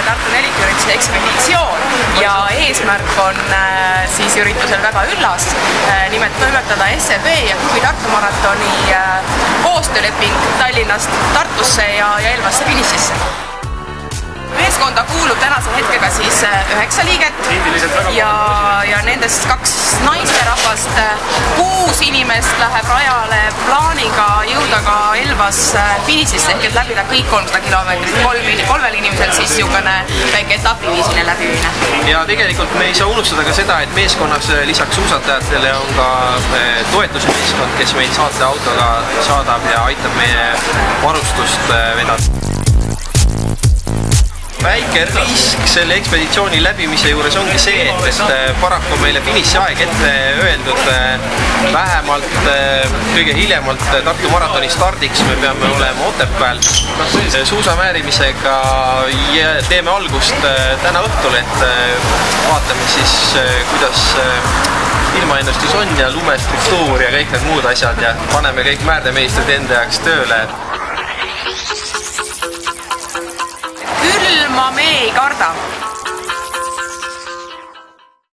Tartu 40 ekspeditsioon ja eesmärk on siis üritusel väga üllas, nimelt toimetada SEB ja klubi Tartu maratoni koostööleping Tallinnast Tartusse ja Elvasse finišisse. Meeskonda kuulub tänase hetkega siis 9 liiget ja nendest 2 naisterahvast, 6 inimest läheb rajale plaaniga jõuda ka Elvas finišisse ehk et läbida kõik 300 kilomeetrit, 3 inimesel siis niisugune väike etapiviisine läbimine. Ja tegelikult me ei saa unustada ka seda, et meeskonnas lisaks suusatajatele on ka toetusmeeskond, kes meid saateautoga saadab ja aitab meie varustust vedada. Väike risk selle ekspeditsiooni läbimise juures ongi see, et paraku meile finišiaeg ette öeldud vähemalt kõige hiljemalt Tartu maratoni stardiks me peame olema Otepääl. Suusamäärimisega teeme algust täna õhtul, et vaatame siis, kuidas ilmaennustus on ja lumestruktuur ja kõik need muud asjad ja paneme kõik määrdemeistrid enda jaoks tööle. Külma me ei karda.